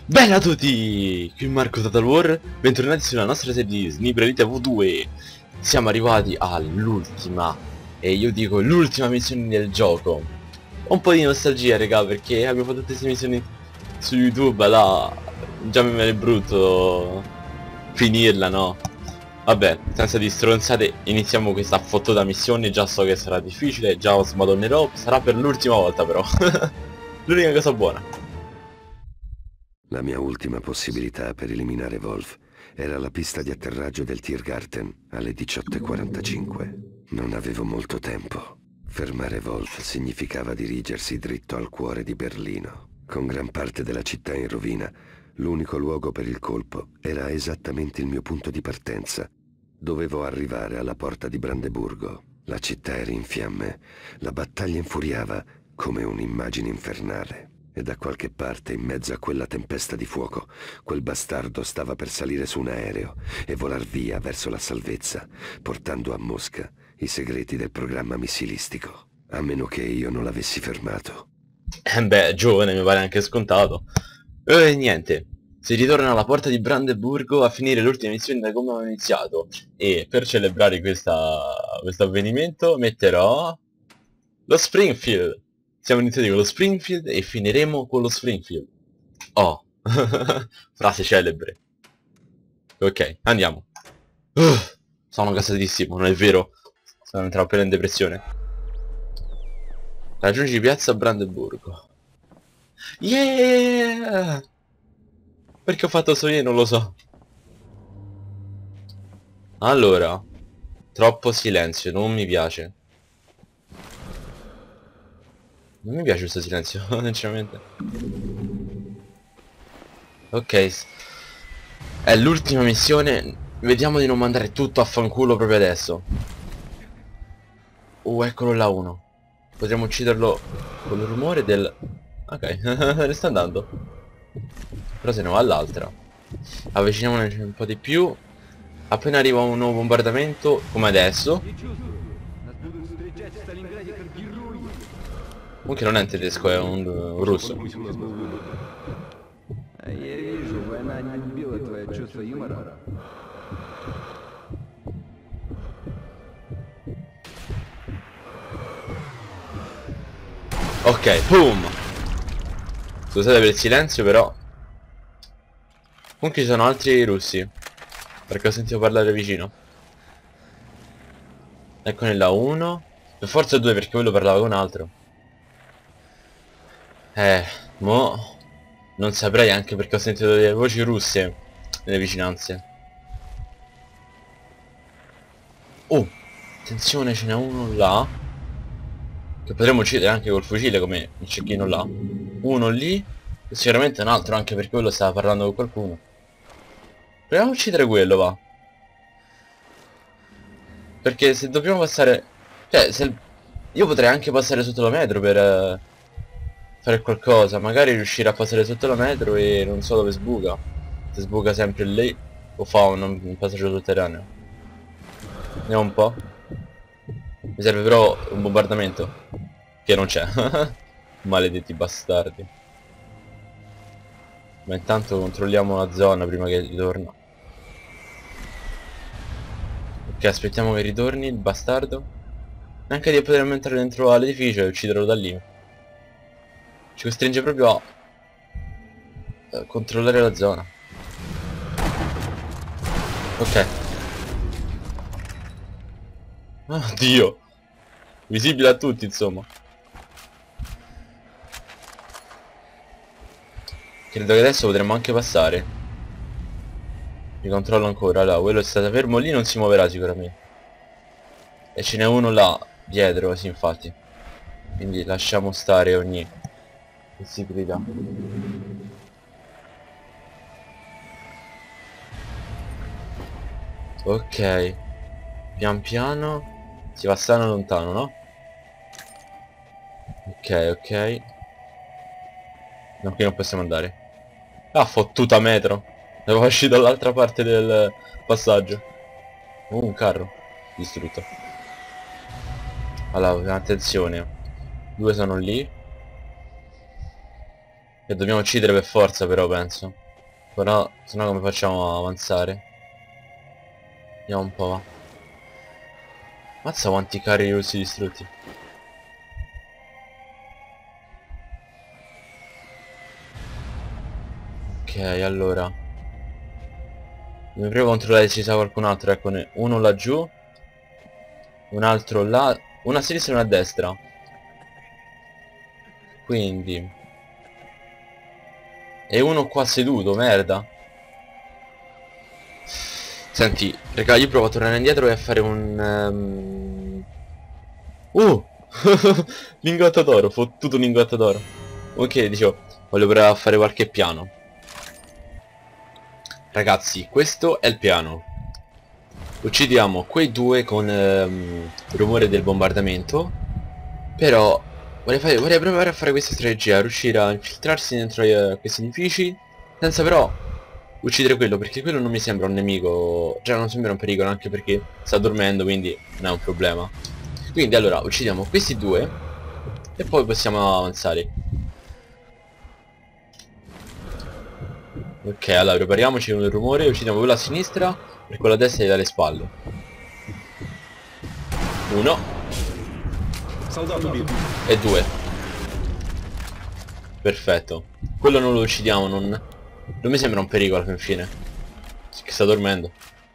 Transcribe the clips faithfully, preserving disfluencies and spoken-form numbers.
Bella a tutti! Qui Marco Total War, bentornati sulla nostra serie di Sniper Elite V due. Siamo arrivati all'ultima, e io dico l'ultima missione del gioco. Ho un po' di nostalgia, raga, perché abbiamo fatto tutte queste missioni su YouTube, là, già mi viene brutto finirla, no? Vabbè, senza di stronzate, iniziamo questa fottuta missione. Già so che sarà difficile, già smadonnerò, sarà per l'ultima volta però. L'unica cosa buona. La mia ultima possibilità per eliminare Wolf era la pista di atterraggio del Tiergarten alle diciotto e quarantacinque. Non avevo molto tempo. Fermare Wolf significava dirigersi dritto al cuore di Berlino. Con gran parte della città in rovina, l'unico luogo per il colpo era esattamente il mio punto di partenza. Dovevo arrivare alla porta di Brandeburgo. La città era in fiamme. La battaglia infuriava come un'immagine infernale. E da qualche parte, in mezzo a quella tempesta di fuoco, quel bastardo stava per salire su un aereo e volar via verso la salvezza, portando a Mosca i segreti del programma missilistico. A meno che io non l'avessi fermato. Eh beh, giovane, mi pare anche scontato. E niente, si ritorna alla porta di Brandeburgo a finire l'ultima missione da come ho iniziato. E per celebrare questa, questo avvenimento metterò lo Springfield. Siamo iniziati con lo Springfield e finiremo con lo Springfield. Oh, frase celebre. Ok, andiamo. Uh, sono gasatissimo, non è vero? Sono entrato appena in depressione. Raggiungi piazza Brandeburgo. Yeah! Perché ho fatto solo io non lo so. Allora, troppo silenzio, non mi piace. Non mi piace questo silenzio, sinceramente. Ok, è l'ultima missione. Vediamo di non mandare tutto a fanculo proprio adesso. Oh, eccolo là uno. Potremmo ucciderlo con il rumore del... Ok, ne sta andando. Però se ne va all'altra. Avviciniamoci un po' di più. Appena arriva un nuovo bombardamento, come adesso. Comunque non è un tedesco, è un, un russo. Ok, boom. Scusate per il silenzio, però. Comunque ci sono altri russi, perché ho sentito parlare vicino. Eccone là uno. Per forza due, perché quello parlava con altro. Eh, mo non saprei, anche perché ho sentito delle voci russe nelle vicinanze. Oh, attenzione, ce n'è uno là che potremmo uccidere anche col fucile, come il cecchino là. Uno lì e sicuramente un altro, anche perché quello stava parlando con qualcuno. Proviamo a uccidere quello, va. Perché se dobbiamo passare... Cioè, se... Io potrei anche passare sotto la metro per... eh, fare qualcosa. Magari riuscire a passare sotto la metro e non so dove sbuca. Se sbuca sempre lì o fa un, un passaggio sotterraneo. Vediamo un po'. Mi serve però un bombardamento, che non c'è. Maledetti bastardi. Ma intanto controlliamo la zona prima che ritorna. Ok, aspettiamo che ritorni il bastardo. Anche di potremmo entrare dentro all'edificio e ucciderlo da lì. Ci costringe proprio a eh, controllare la zona. Ok. Oddio. Visibile a tutti, insomma. Credo che adesso potremmo anche passare. Mi controllo ancora. Allora, quello è stato fermo lì, non si muoverà sicuramente. E ce n'è uno là dietro, sì, infatti. Quindi lasciamo stare ogni possibilità. Ok. Pian piano si va strano lontano, no? Ok, ok. No, qui non possiamo andare. Ah, fottuta metro. Devo uscire dall'altra parte del passaggio. Oh, un carro distrutto. Allora, attenzione. Due sono lì. Che dobbiamo uccidere per forza però, penso. Però, se no come facciamo avanzare? Vediamo un po', va. Mazza quanti carri russi distrutti. Ok, allora. Dobbiamo prima controllare se ci sia qualcun altro, eccone. Uno laggiù. Un altro là. Una a sinistra e una a destra. Quindi. E uno qua seduto, merda. Senti, raga, io provo a tornare indietro e a fare un... Um... Uh! Lingotto d'oro, fottuto lingotto d'oro. Ok, dicevo, voglio provare a fare qualche piano. Ragazzi, questo è il piano. Uccidiamo quei due con ehm, il rumore del bombardamento. Però vorrei, fare, vorrei provare a fare questa strategia, riuscire a infiltrarsi dentro eh, questi edifici senza però uccidere quello, perché quello non mi sembra un nemico, cioè non sembra un pericolo, anche perché sta dormendo, quindi non è un problema. Quindi allora uccidiamo questi due e poi possiamo avanzare. Ok, allora prepariamoci con il rumore, uccidiamo quello a sinistra e quello a destra gli dà le spalle. Uno e due. Perfetto. Quello non lo uccidiamo, non, non mi sembra un pericolo alla fine. Che sta dormendo.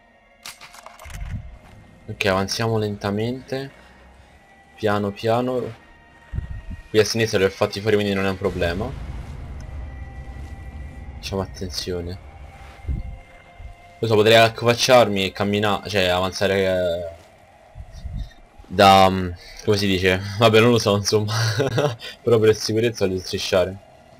Ok, avanziamo lentamente. Piano piano. Qui a sinistra li ho fatti fuori, quindi non è un problema. Facciamo attenzione. Lo so, potrei accovacciarmi e camminare, cioè avanzare eh, da... um, come si dice? Vabbè, non lo so, insomma. Però per sicurezza voglio strisciare.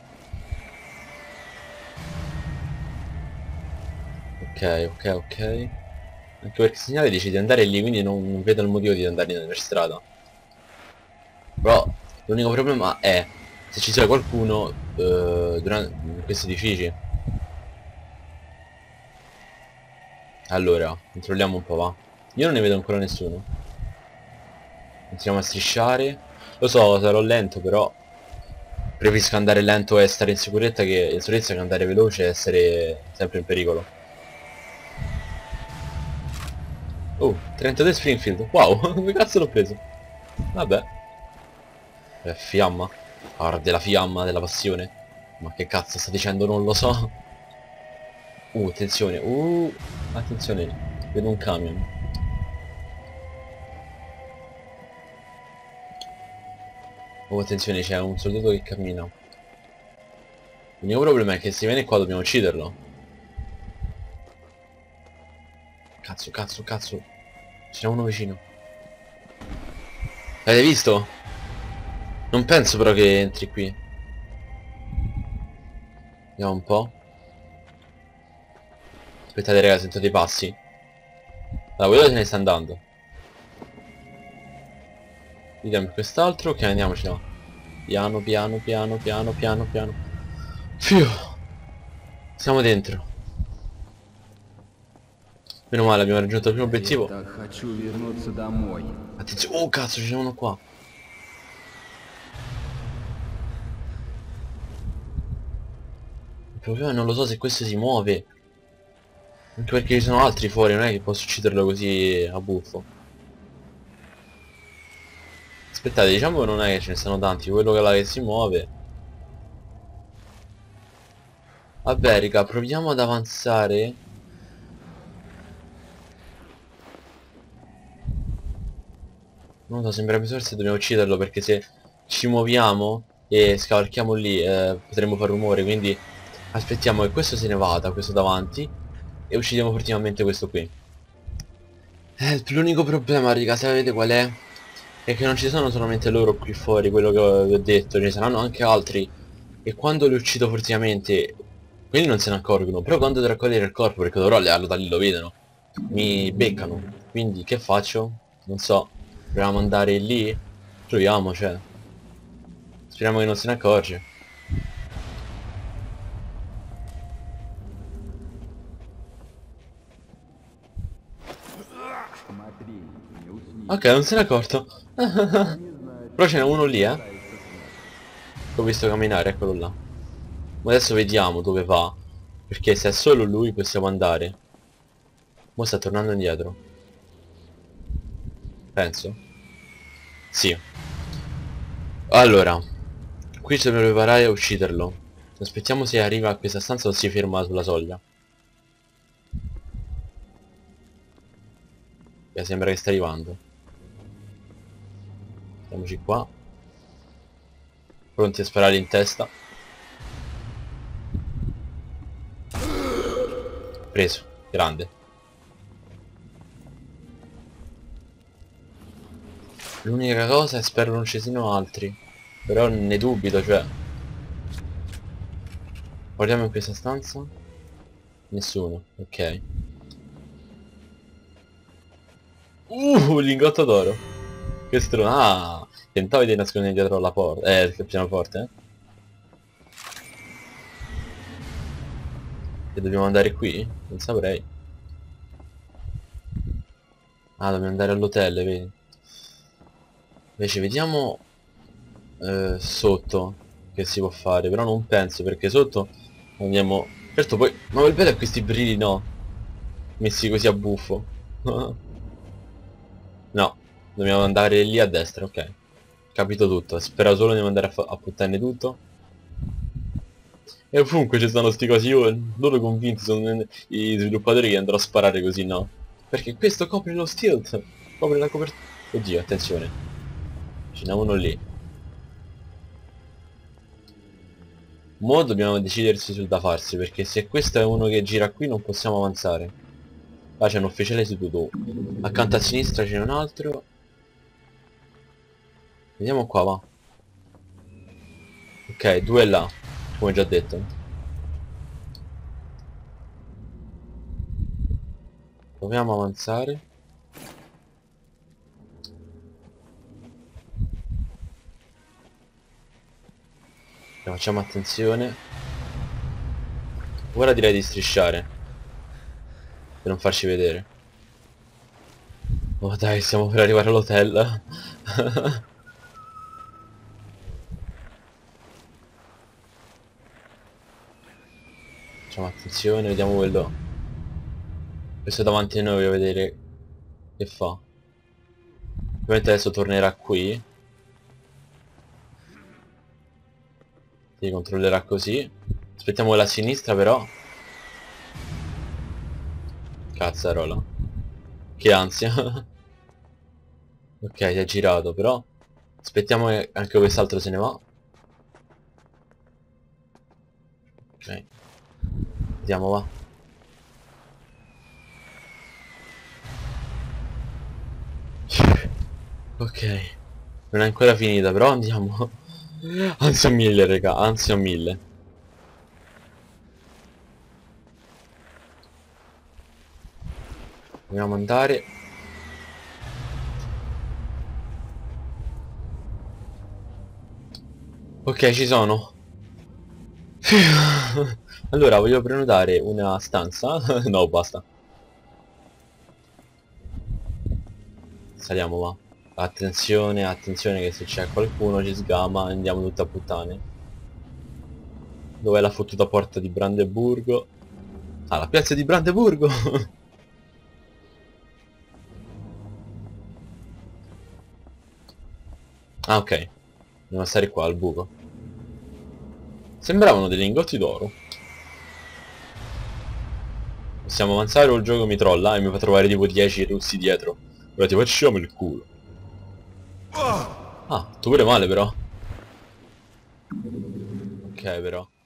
Ok, ok, ok. Anche perché il segnale dice di andare lì, quindi non, non vedo il motivo di andare per strada. Però l'unico problema è se ci sia qualcuno eh, durante, in questi edifici. Allora, controlliamo un po', va. Io non ne vedo ancora nessuno. Iniziamo a strisciare. Lo so, sarò lento, però preferisco andare lento e stare in sicurezza che in sicurezza che andare veloce e essere sempre in pericolo. Oh, trentadue Springfield. Wow, come cazzo l'ho preso? Vabbè. È fiamma. Arde la fiamma della passione. Ma che cazzo sta dicendo? Non lo so. Uh, attenzione. Uh, attenzione. Vedo un camion. Oh, attenzione, c'è un soldato che cammina. L'unico problema è che se viene qua dobbiamo ucciderlo. Cazzo, cazzo, cazzo. Ce n'è uno vicino. L'avete visto? Non penso però che entri qui. Vediamo un po'. Aspettate raga, sento dei passi. Allora, quello se ne sta andando. Vediamo quest'altro. Ok, andiamoci là. Piano, piano, piano, piano, piano, piano. Fiu. Siamo dentro. Meno male, abbiamo raggiunto il primo obiettivo. Attenzione. Oh cazzo, c'è uno qua. Il problema non lo so se questo si muove. Anche perché ci sono altri fuori, non è che posso ucciderlo così a buffo. Aspettate, diciamo che non è che ce ne stanno tanti, quello che là che si muove. Vabbè raga, proviamo ad avanzare. Non so, sembra forse dobbiamo ucciderlo, perché se ci muoviamo e scavalchiamo lì eh, potremmo fare rumore, quindi aspettiamo che questo se ne vada, questo davanti, e uccidiamo ultimamente questo qui. Eh, l'unico problema raga, sapete qual è? È che non ci sono solamente loro qui fuori, quello che vi ho detto, ce ne saranno anche altri. E quando li uccido furtivamente, quelli non se ne accorgono, però quando devo raccogliere il corpo, perché dovrò levarlo da lì, lo vedono, mi beccano. Quindi che faccio? Non so. Proviamo ad andare lì? Proviamo, cioè. Speriamo che non se ne accorge. Ok, non se n'è accorto. Però ce n'è uno lì, eh. L'ho visto camminare, eccolo là. Ma adesso vediamo dove va. Perché se è solo lui possiamo andare. Mo sta tornando indietro. Penso. Sì. Allora, qui ci dobbiamo preparare a ucciderlo. Aspettiamo se arriva a questa stanza o si ferma sulla soglia. Mi sembra che sta arrivando. Mettiamoci qua. Pronti a sparare in testa. Preso. Grande. L'unica cosa è spero non ci siano altri. Però ne dubito, cioè. Guardiamo in questa stanza. Nessuno, ok. Uh, lingotto d'oro. Che stro... Ah, tentavi di nascondere dietro la porta. Eh, il pianoforte, eh. E dobbiamo andare qui? Non saprei. Ah, dobbiamo andare all'hotel, vedi? Invece vediamo eh, sotto che si può fare, però non penso perché sotto andiamo... Certo poi... Ma quel bello è questi brilli no. Messi così a buffo. No, dobbiamo andare lì a destra, ok. Capito tutto, spero solo di andare a, a puttane tutto. E comunque ci stanno sti cosi, io loro convinti sono i sviluppatori che andrò a sparare così, no? Perché questo copre lo stealth, copre la copertura. Oddio, attenzione. Ce n'è uno lì. Mo' dobbiamo decidersi sul da farsi, perché se questo è uno che gira qui non possiamo avanzare. Là c'è un ufficiale seduto. Accanto a sinistra c'è un altro. Vediamo qua, va. Ok, due là, come già detto. Proviamo a avanzare. Facciamo attenzione. Ora direi di strisciare per non farci vedere. Oh dai, stiamo per arrivare all'hotel. Facciamo attenzione, vediamo quello. Questo davanti a noi, voglio vedere che fa. Ovviamente adesso tornerà qui. Si controllerà così. Aspettiamo la sinistra però. Cazzarola. Che ansia. Ok, si è girato però. Aspettiamo che anche quest'altro se ne va. Ok. Vediamo, va. Ok. Non è ancora finita però andiamo. Ansia mille, raga, ansia mille. Dobbiamo andare. Ok, ci sono. Allora, voglio prenotare una stanza. No, basta. Saliamo, va. Attenzione, attenzione che se c'è qualcuno ci sgama e andiamo tutti a puttane. Dov'è la fottuta porta di Brandeburgo? Ah, la piazza di Brandeburgo! Ah, ok. Dobbiamo stare qua al buco. Sembravano dei lingotti d'oro. Possiamo avanzare o il gioco mi trolla e mi fa trovare tipo dieci russi dietro. Ora ti facciamo il culo. Ah, tu pure male però. Ok però.